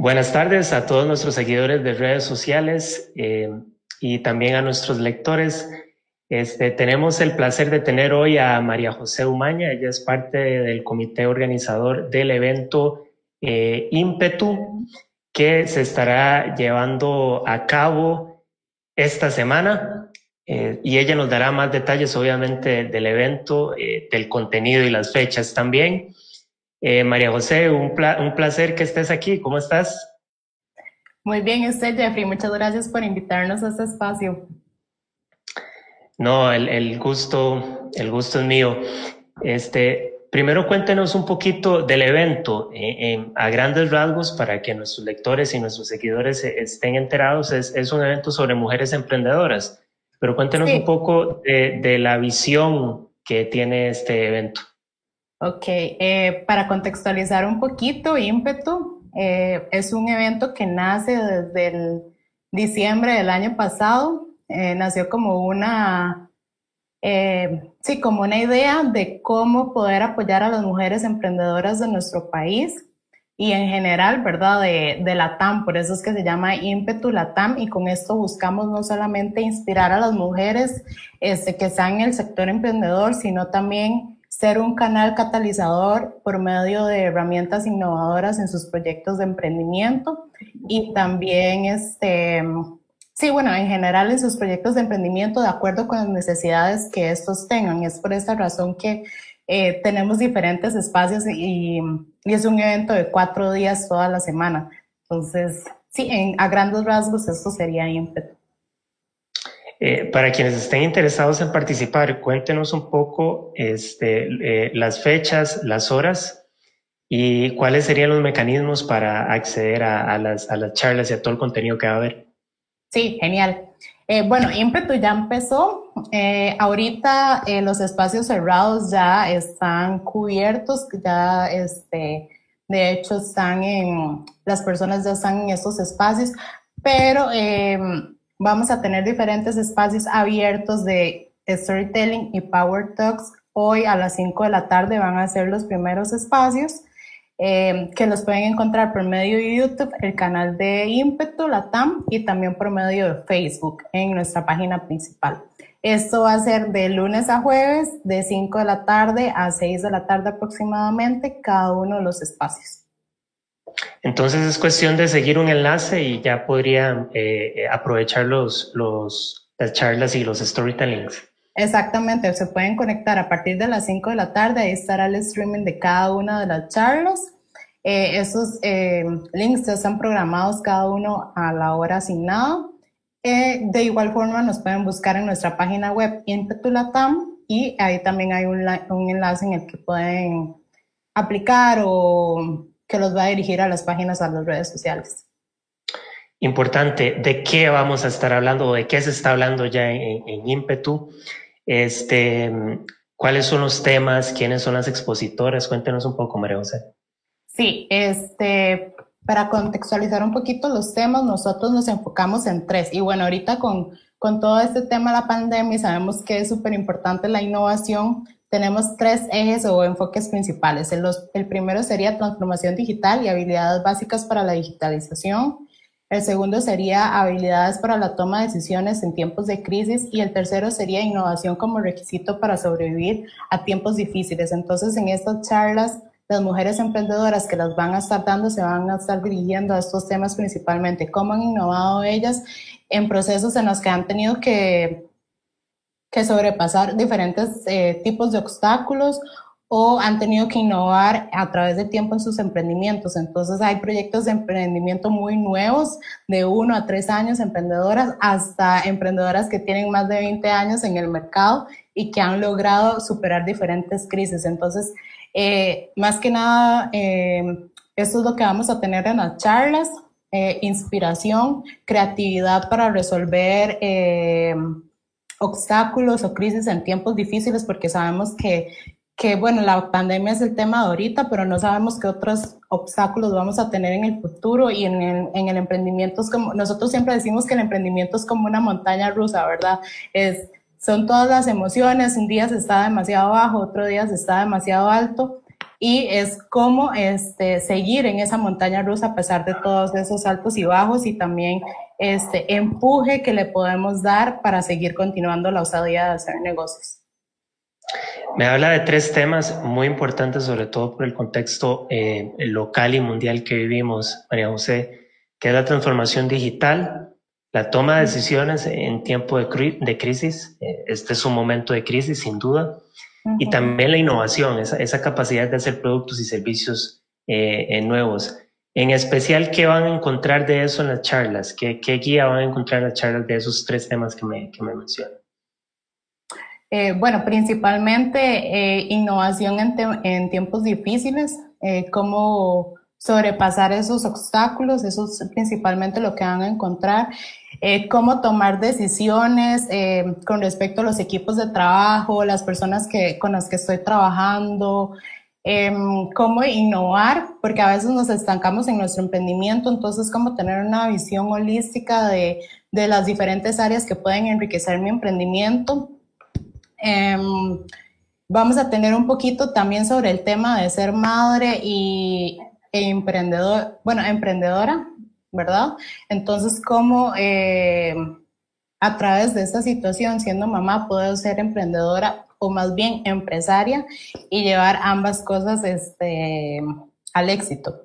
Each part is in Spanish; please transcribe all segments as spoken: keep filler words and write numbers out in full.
Buenas tardes a todos nuestros seguidores de redes sociales eh, y también a nuestros lectores. Este, tenemos el placer de tener hoy a María José Umaña. Ella es parte del comité organizador del evento eh, Ímpetu, que se estará llevando a cabo esta semana. Eh, y ella nos dará más detalles, obviamente, del evento, eh, del contenido y las fechas también. Eh, María José, un, pla un placer que estés aquí. ¿Cómo estás? Muy bien, usted, Jeffrey. Muchas gracias por invitarnos a este espacio. No, el, el gusto, el gusto es mío. Este, primero cuéntenos un poquito del evento, eh, eh, a grandes rasgos, para que nuestros lectores y nuestros seguidores estén enterados. Es, es un evento sobre mujeres emprendedoras, pero cuéntenos un Sí, poco de, de la visión que tiene este evento. ok. Eh, para contextualizar un poquito, Ímpetu eh, es un evento que nace desde el diciembre del año pasado. Eh, nació como una, eh, sí, como una idea de cómo poder apoyar a las mujeres emprendedoras de nuestro país y en general, ¿verdad? De, de LATAM, por eso es que se llama Ímpetu LATAM, y con esto buscamos no solamente inspirar a las mujeres este, que están en el sector emprendedor, sino también ser un canal catalizador por medio de herramientas innovadoras en sus proyectos de emprendimiento y también, este, sí, bueno, en general en sus proyectos de emprendimiento de acuerdo con las necesidades que estos tengan. Es por esta razón que eh, tenemos diferentes espacios y, y es un evento de cuatro días toda la semana. Entonces, sí, en, a grandes rasgos esto sería ímpetu. Eh, para quienes estén interesados en participar, cuéntenos un poco este, eh, las fechas, las horas y cuáles serían los mecanismos para acceder a, a, las, a las charlas y a todo el contenido que va a haber. Sí, genial. Eh, bueno, ímpetu ya empezó. Eh, ahorita eh, los espacios cerrados ya están cubiertos, ya este, de hecho están en, las personas ya están en estos espacios, pero eh, vamos a tener diferentes espacios abiertos de storytelling y power talks. Hoy a las cinco de la tarde van a ser los primeros espacios. Eh, que los pueden encontrar por medio de YouTube, el canal de Ímpetu LATAM, y también por medio de Facebook en nuestra página principal. Esto va a ser de lunes a jueves, de cinco de la tarde a seis de la tarde aproximadamente, cada uno de los espacios. Entonces es cuestión de seguir un enlace y ya podrían eh, aprovechar los, los, las charlas y los storytellings. Exactamente, se pueden conectar a partir de las cinco de la tarde, ahí estará el streaming de cada una de las charlas. Eh, esos eh, links ya están programados cada uno a la hora asignada. Eh, de igual forma nos pueden buscar en nuestra página web Ímpetu LATAM y ahí también hay un, un enlace en el que pueden aplicar o que los va a dirigir a las páginas, a las redes sociales. Importante, ¿de qué vamos a estar hablando o de qué se está hablando ya en, en Ímpetu? Este, ¿cuáles son los temas? ¿Quiénes son las expositoras? Cuéntenos un poco, María José. Sí, este, para contextualizar un poquito los temas, nosotros nos enfocamos en tres. Y bueno, ahorita con, con todo este tema de la pandemia, sabemos que es súper importante la innovación. Tenemos tres ejes o enfoques principales. El, los, el primero sería transformación digital y habilidades básicas para la digitalización. El segundo sería habilidades para la toma de decisiones en tiempos de crisis y el tercero sería innovación como requisito para sobrevivir a tiempos difíciles. Entonces, en estas charlas, las mujeres emprendedoras que las van a estar dando se van a estar dirigiendo a estos temas principalmente, cómo han innovado ellas en procesos en los que han tenido que, que sobrepasar diferentes eh, tipos de obstáculos o han tenido que innovar a través del tiempo en sus emprendimientos. Entonces hay proyectos de emprendimiento muy nuevos, de uno a tres años, emprendedoras, hasta emprendedoras que tienen más de veinte años en el mercado y que han logrado superar diferentes crisis. Entonces, eh, más que nada, eh, esto es lo que vamos a tener en las charlas, eh, inspiración, creatividad para resolver eh, obstáculos o crisis en tiempos difíciles, porque sabemos que que bueno, la pandemia es el tema de ahorita, pero no sabemos qué otros obstáculos vamos a tener en el futuro y en el, en el emprendimiento. Es como, nosotros siempre decimos que el emprendimiento es como una montaña rusa, ¿verdad? Es, son todas las emociones, un día se está demasiado bajo, otro día se está demasiado alto, y es cómo este, seguir en esa montaña rusa a pesar de todos esos altos y bajos, y también este empuje que le podemos dar para seguir continuando la osadía de hacer negocios. Me habla de tres temas muy importantes, sobre todo por el contexto eh, local y mundial que vivimos, María José, que es la transformación digital, la toma de decisiones en tiempo de, cri de crisis, eh, este es un momento de crisis sin duda, uh-huh. y también la innovación, esa, esa capacidad de hacer productos y servicios eh, eh, nuevos. En especial, ¿qué van a encontrar de eso en las charlas? ¿Qué, qué guía van a encontrar en las charlas de esos tres temas que me, que me mencionan? Eh, bueno, principalmente eh, innovación en, en tiempos difíciles, eh, cómo sobrepasar esos obstáculos, eso es principalmente lo que van a encontrar, eh, cómo tomar decisiones eh, con respecto a los equipos de trabajo, las personas que, con las que estoy trabajando, eh, cómo innovar, porque a veces nos estancamos en nuestro emprendimiento, entonces cómo tener una visión holística de, de las diferentes áreas que pueden enriquecer mi emprendimiento. Um, vamos a tener un poquito también sobre el tema de ser madre y e emprendedor, bueno, emprendedora, ¿verdad? Entonces, cómo eh, a través de esta situación, siendo mamá, puedo ser emprendedora o más bien empresaria y llevar ambas cosas este, al éxito.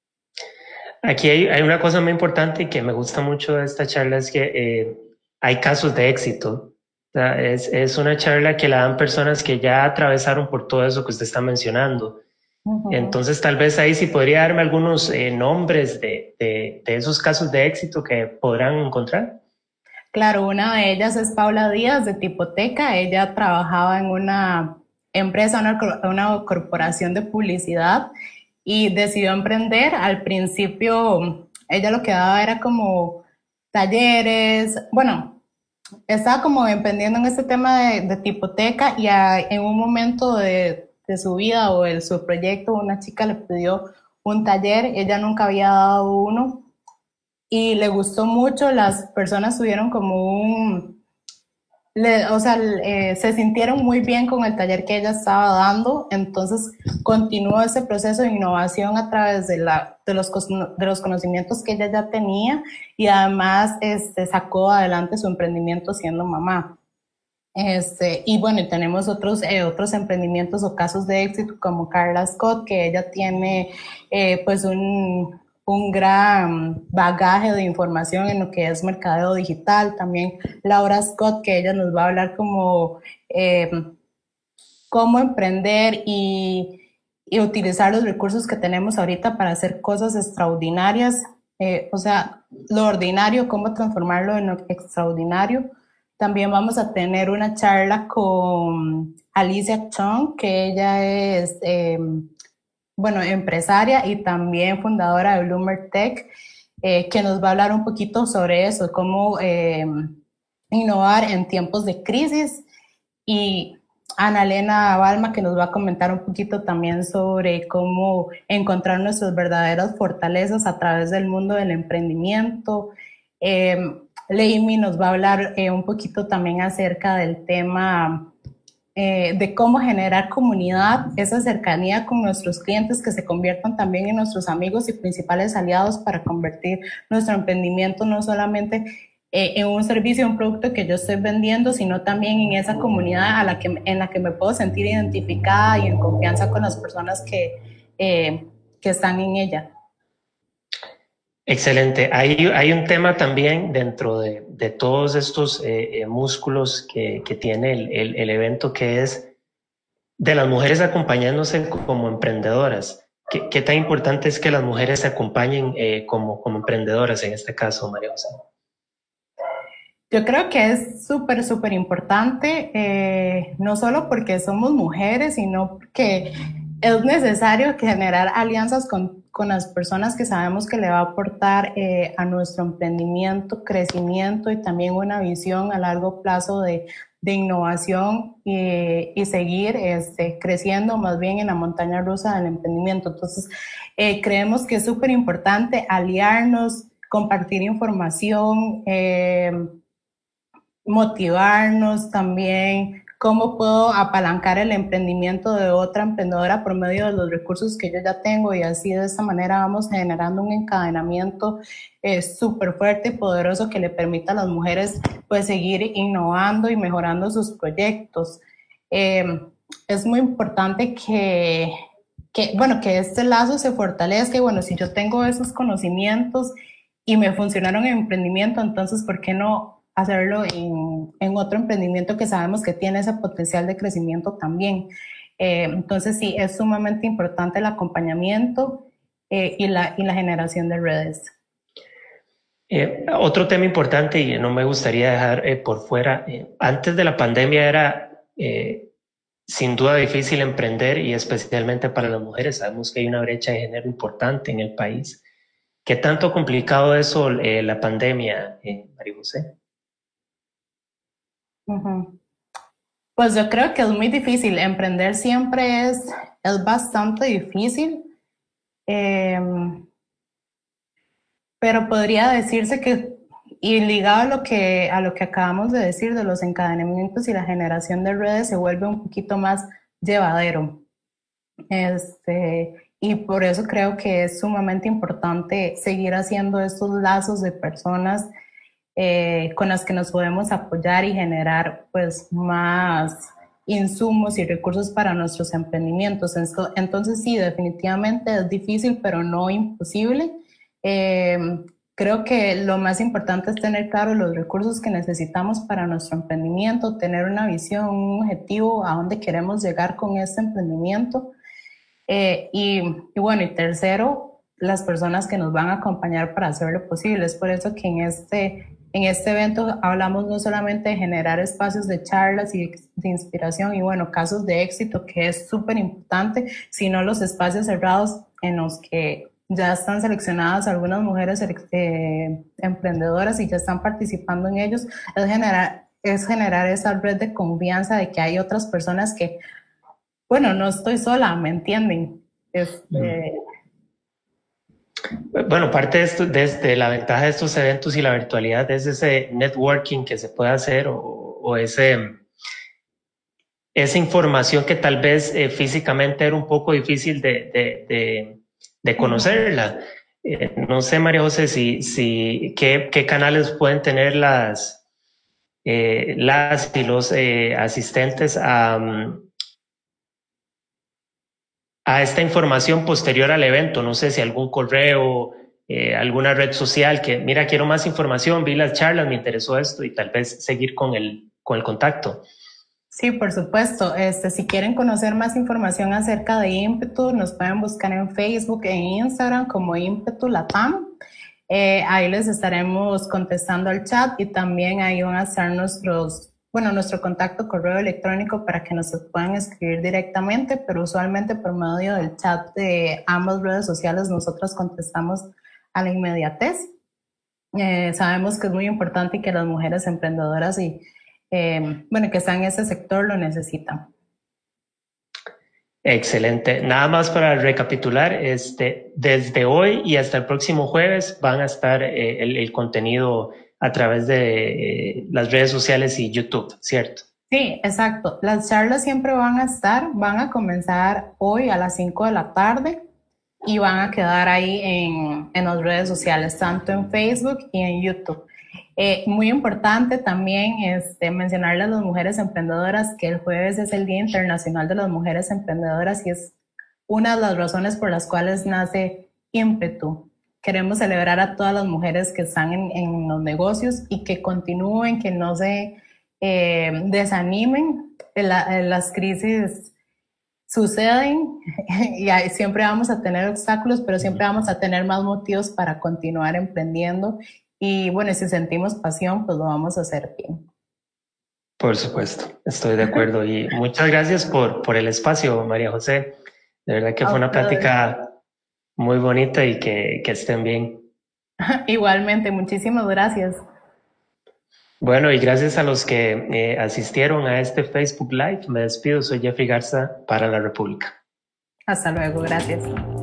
Aquí hay, hay una cosa muy importante y que me gusta mucho de esta charla, es que eh, hay casos de éxito. Es, es una charla que la dan personas que ya atravesaron por todo eso que usted está mencionando. Uh-huh. Entonces, tal vez ahí sí podría darme algunos eh, nombres de, de, de esos casos de éxito que podrán encontrar. Claro, una de ellas es Paula Díaz de Tipoteca. Ella trabajaba en una empresa, una, una corporación de publicidad y decidió emprender. Al principio, ella lo que daba era como talleres, bueno, estaba como emprendiendo en este tema de, de Tipoteca y a, en un momento de, de su vida o de su proyecto, una chica le pidió un taller, ella nunca había dado uno y le gustó mucho, las personas tuvieron como un, le, o sea, eh, se sintieron muy bien con el taller que ella estaba dando, entonces continuó ese proceso de innovación a través de, la, de, los, de los conocimientos que ella ya tenía y además este, sacó adelante su emprendimiento siendo mamá. Este, y bueno, tenemos otros, eh, otros emprendimientos o casos de éxito como Carla Scott, que ella tiene eh, pues un, un gran bagaje de información en lo que es mercadeo digital. También Laura Scott, que ella nos va a hablar como eh, cómo emprender y, y utilizar los recursos que tenemos ahorita para hacer cosas extraordinarias, eh, o sea, lo ordinario, cómo transformarlo en lo extraordinario. También vamos a tener una charla con Alicia Chong, que ella es, eh, bueno, empresaria y también fundadora de Bloomer Tech, eh, que nos va a hablar un poquito sobre eso, cómo eh, innovar en tiempos de crisis. Y Ana Elena Balma, que nos va a comentar un poquito también sobre cómo encontrar nuestras verdaderas fortalezas a través del mundo del emprendimiento. Eh, Leimi nos va a hablar eh, un poquito también acerca del tema eh, de cómo generar comunidad, esa cercanía con nuestros clientes que se conviertan también en nuestros amigos y principales aliados para convertir nuestro emprendimiento no solamente eh, en un servicio, un producto que yo estoy vendiendo, sino también en esa comunidad a la que, en la que me puedo sentir identificada y en confianza con las personas que, eh, que están en ella. Excelente. Hay, hay un tema también dentro de, de todos estos eh, eh, músculos que, que tiene el, el, el evento, que es de las mujeres acompañándose como emprendedoras. ¿Qué, qué tan importante es que las mujeres se acompañen eh, como, como emprendedoras en este caso, María José? Yo creo que es súper, súper importante, eh, no solo porque somos mujeres, sino porque es necesario generar alianzas con, con las personas que sabemos que le va a aportar eh, a nuestro emprendimiento, crecimiento y también una visión a largo plazo de, de innovación y, y seguir este, creciendo más bien en la montaña rusa del emprendimiento. Entonces, eh, creemos que es súper importante aliarnos, compartir información, eh, motivarnos también, cómo puedo apalancar el emprendimiento de otra emprendedora por medio de los recursos que yo ya tengo, y así de esta manera vamos generando un encadenamiento eh, súper fuerte y poderoso que le permita a las mujeres pues seguir innovando y mejorando sus proyectos. Eh, es muy importante que, que, bueno, que este lazo se fortalezca, y bueno, si yo tengo esos conocimientos y me funcionaron en emprendimiento, entonces ¿por qué no hacerlo en, en otro emprendimiento que sabemos que tiene ese potencial de crecimiento también? Eh, entonces sí, es sumamente importante el acompañamiento eh, y, la, y la generación de redes. Eh, otro tema importante, y no me gustaría dejar eh, por fuera, eh, antes de la pandemia era eh, sin duda difícil emprender, y especialmente para las mujeres. Sabemos que hay una brecha de género importante en el país. ¿Qué tanto ha complicado eso eh, la pandemia, eh, María José? Uh-huh. Pues yo creo que es muy difícil. Emprender siempre es, es bastante difícil. Eh, pero podría decirse que, y ligado a lo que, a lo que acabamos de decir de los encadenamientos y la generación de redes, se vuelve un poquito más llevadero. Este, y por eso creo que es sumamente importante seguir haciendo estos lazos de personas Eh, con las que nos podemos apoyar y generar pues más insumos y recursos para nuestros emprendimientos. Entonces sí, definitivamente es difícil, pero no imposible. Eh, creo que lo más importante es tener claro los recursos que necesitamos para nuestro emprendimiento, tener una visión, un objetivo a dónde queremos llegar con este emprendimiento. Eh, y, y bueno, y tercero, las personas que nos van a acompañar para hacerlo posible. Es por eso que en este En este evento hablamos no solamente de generar espacios de charlas y de inspiración y bueno, casos de éxito, que es súper importante, sino los espacios cerrados en los que ya están seleccionadas algunas mujeres eh, emprendedoras y ya están participando en ellos. Es generar, es generar esa red de confianza de que hay otras personas que, bueno, no estoy sola, ¿me entienden? Este, mm. Bueno, parte de esto, desde la ventaja de estos eventos y la virtualidad, es ese networking que se puede hacer, o, o ese, esa información que tal vez eh, físicamente era un poco difícil de, de, de, de conocerla. Eh, no sé, María José, si, si, qué, qué canales pueden tener las, eh, las y los eh, asistentes a... Um, a esta información posterior al evento. No sé si algún correo, eh, alguna red social que, mira, quiero más información, vi las charlas, me interesó esto, y tal vez seguir con el, con el contacto. Sí, por supuesto. Este, si quieren conocer más información acerca de Ímpetu, nos pueden buscar en Facebook e Instagram como Ímpetu Latam. Eh, ahí les estaremos contestando al chat, y también ahí van a estar nuestros bueno, nuestro contacto correo electrónico para que nos puedan escribir directamente, pero usualmente por medio del chat de ambas redes sociales nosotros contestamos a la inmediatez. Eh, sabemos que es muy importante y que las mujeres emprendedoras y, eh, bueno, que están en ese sector lo necesitan. Excelente. Nada más para recapitular, este, desde hoy y hasta el próximo jueves van a estar eh, el, el contenido a través de eh, las redes sociales y YouTube, ¿cierto? Sí, exacto. Las charlas siempre van a estar, van a comenzar hoy a las cinco de la tarde y van a quedar ahí en, en las redes sociales, tanto en Facebook y en YouTube. Eh, muy importante también este, mencionarle a las mujeres emprendedoras que el jueves es el Día Internacional de las Mujeres Emprendedoras, y es una de las razones por las cuales nace Ímpetu. Queremos celebrar a todas las mujeres que están en, en los negocios y que continúen, que no se eh, desanimen. La, las crisis suceden y hay, siempre vamos a tener obstáculos, pero siempre vamos a tener más motivos para continuar emprendiendo. Y bueno, si sentimos pasión, pues lo vamos a hacer bien. Por supuesto, estoy de acuerdo. Y muchas gracias por, por el espacio, María José. De verdad que fue una plática muy bonita, y que, que estén bien. Igualmente, muchísimas gracias. Bueno, y gracias a los que eh, asistieron a este Facebook Live. Me despido, soy Jeffrey Garza para La República. Hasta luego, gracias.